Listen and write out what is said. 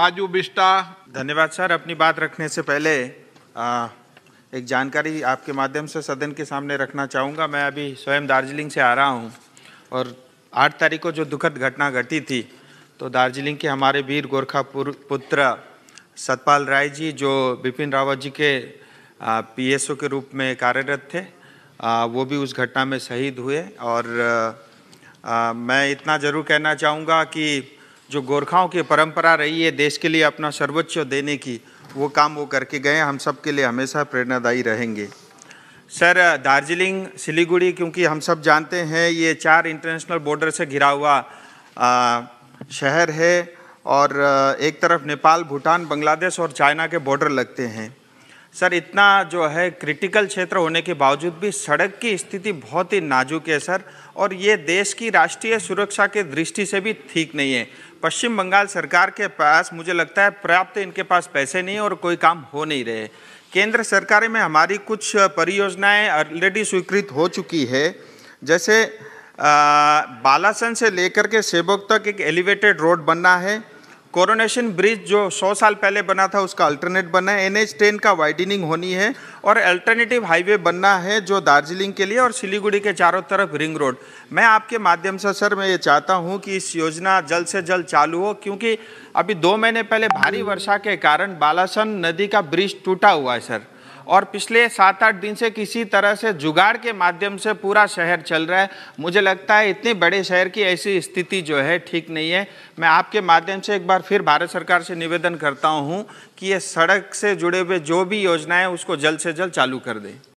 साजू vista. धन्यवाद sir. अपनी बात रखने से पहले एक जानकारी आपके माध्यम से सदन के सामने रखना चाहूँगा। मैं अभी स्वयं दार्जिलिंग से आ रहा हूँ और 8 तारीख को जो दुखद घटना घटी थी, तो दार्जिलिंग के हमारे वीर गोरखा पुत्र सतपाल राय जी, जो बिपिन रावत जी के PSO के रूप में कार्यरत थे, वो भी उस घटना में शहीद हुए। और मैं इतना ज़रूर कहना चाहूँगा कि जो गोरखाओं की परंपरा रही है देश के लिए अपना सर्वोच्च देने की, वो काम वो करके गए, हम सब के लिए हमेशा प्रेरणादायी रहेंगे। सर, दार्जिलिंग सिलीगुड़ी, क्योंकि हम सब जानते हैं ये 4 इंटरनेशनल बॉर्डर से घिरा हुआ शहर है और एक तरफ नेपाल, भूटान, बांग्लादेश और चाइना के बॉर्डर लगते हैं। सर, इतना जो है क्रिटिकल क्षेत्र होने के बावजूद भी सड़क की स्थिति बहुत ही नाजुक है सर, और ये देश की राष्ट्रीय सुरक्षा के दृष्टि से भी ठीक नहीं है। पश्चिम बंगाल सरकार के पास मुझे लगता है पर्याप्त इनके पास पैसे नहीं है और कोई काम हो नहीं रहे। केंद्र सरकार में हमारी कुछ परियोजनाएं ऑलरेडी स्वीकृत हो चुकी है, जैसे बालासन से लेकर के सेबोक तक एक एलिवेटेड रोड बनना है। कोरोनेशन ब्रिज जो 100 साल पहले बना था उसका अल्टरनेट बनना है। NH10 का वाइडनिंग होनी है और अल्टरनेटिव हाईवे बनना है जो दार्जिलिंग के लिए, और सिलीगुड़ी के चारों तरफ रिंग रोड। मैं आपके माध्यम से सर मैं ये चाहता हूँ कि इस योजना जल्द से जल्द चालू हो, क्योंकि अभी 2 महीने पहले भारी वर्षा के कारण बालासन नदी का ब्रिज टूटा हुआ है सर, और पिछले 7-8 दिन से किसी तरह से जुगाड़ के माध्यम से पूरा शहर चल रहा है। मुझे लगता है इतने बड़े शहर की ऐसी स्थिति जो है ठीक नहीं है। मैं आपके माध्यम से एक बार फिर भारत सरकार से निवेदन करता हूं कि ये सड़क से जुड़े हुए जो भी योजनाएं उसको जल्द से जल्द चालू कर दें।